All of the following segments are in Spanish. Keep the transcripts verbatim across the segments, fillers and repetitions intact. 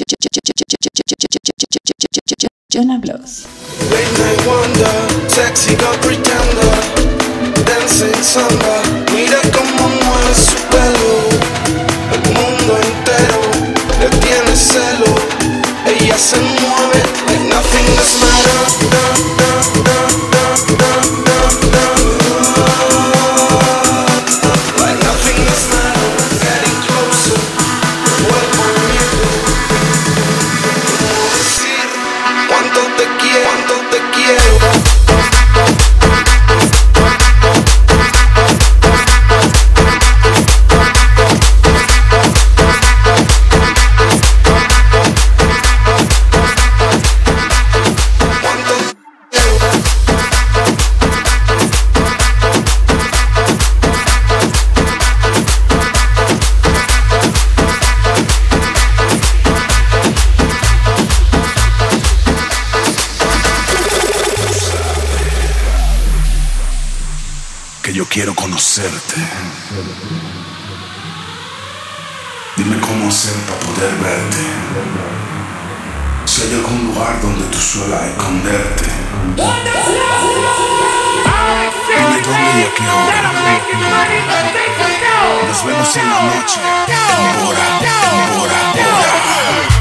Jhona blows. Late night wonder, sexy girl pretender, dancing samba, mira cómo mueve su pelo, el mundo entero le tiene celo, ella se mueve like nothing else matters. Like nothing else matters, getting closer, vuelvo a miedo, ¿cómo decir cuánto te quiero, cuánto te quiero? Que yo quiero conocerte. Dime cómo hacer para poder verte. Si hay algún lugar donde tú suelas esconderte. Dime dónde y a qué hora. Nos vemos en la noche. En Morrr, en Morrr, Morrr.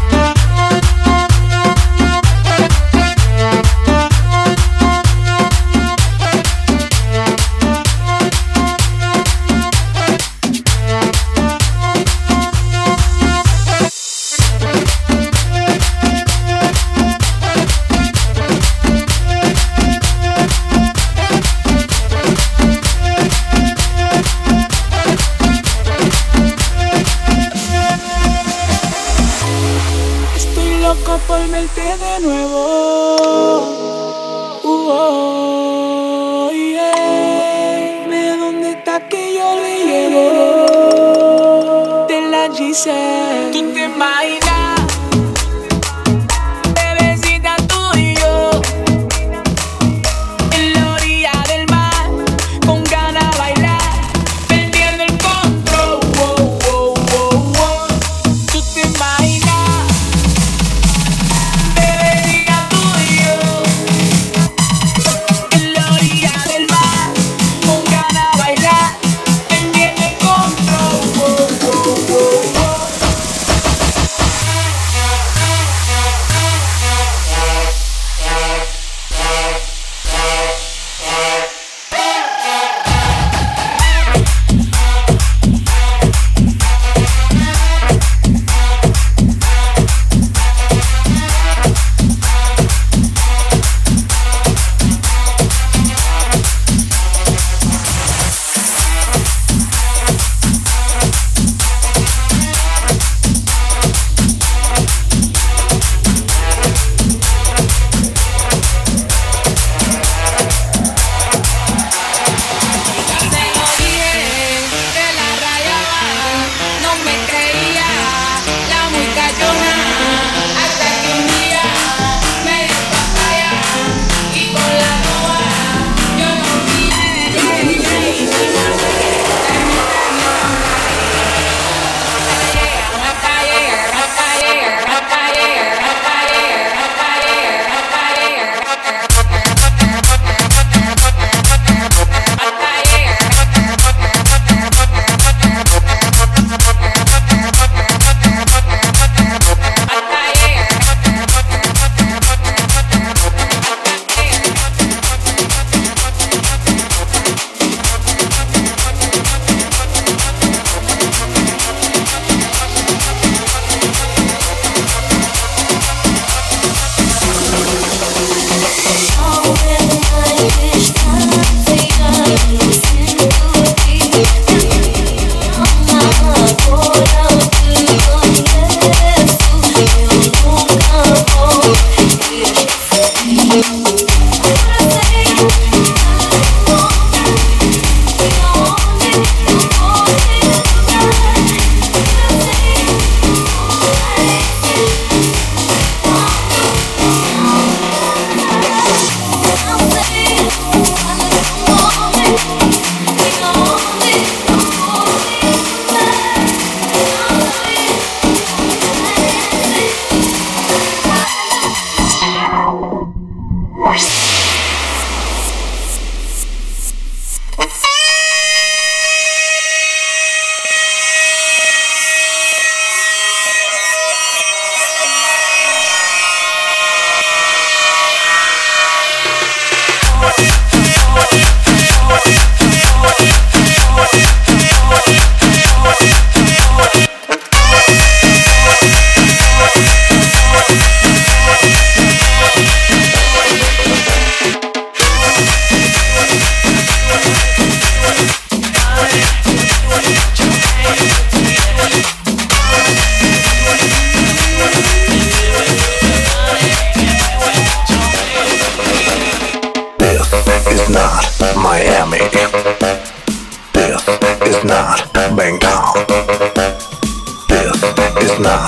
Por verte de nuevo, uh, oh, yeah. Ve dónde está que yo le llevo. De la G C. Tú te imaginas, bebecita, tú y yo en la orilla del mar, con ganas de bailar, perdiendo el control. Wow, wow, wow, wow. Tú te imaginas.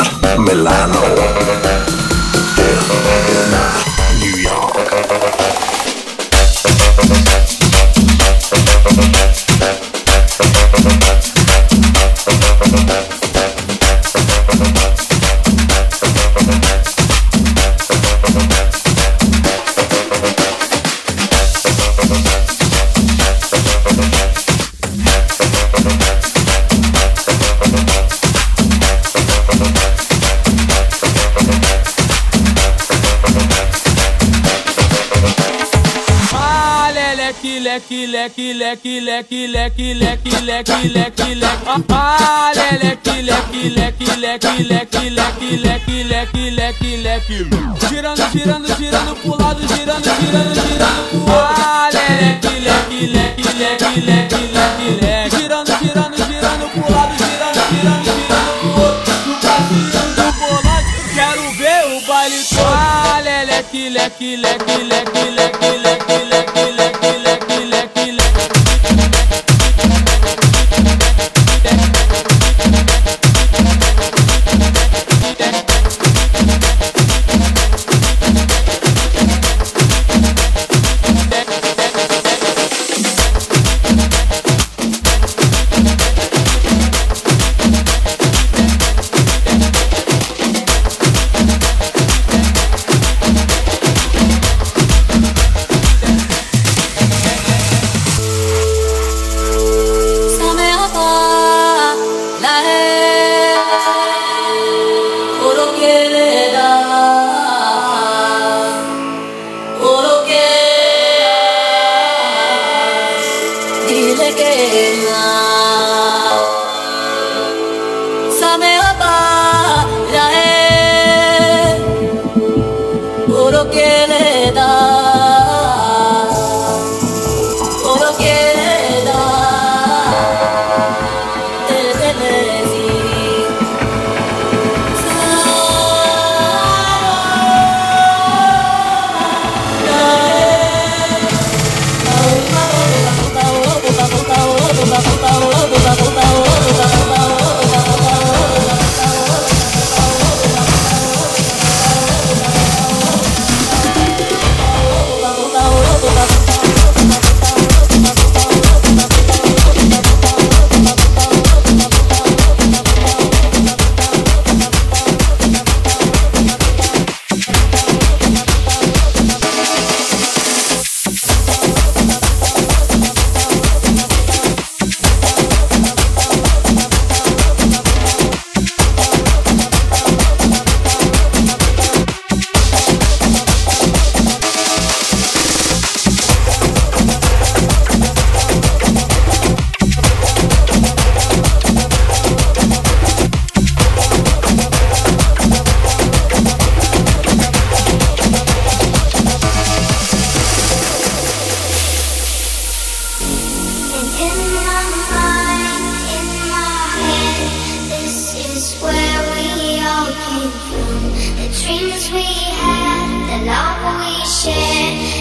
Milano, New York. Leque, leque, leque, leque, leque, leque, leque, leque, leque, ah, leque, leque, leque, leque, leque, leque, leque, leque, leque, leque, girando, girando, girando pro lado, girando, girando, girando pro outro, ah, leque, leque, leque, leque, leque, leque, leque, girando, girando, girando pro lado, girando, girando, girando pro outro, no passinho do volante, quero ver o baile todo, ah, leque, leque, leque, leque, leque, leque, leque, leque, The dreams we had, the love we shared.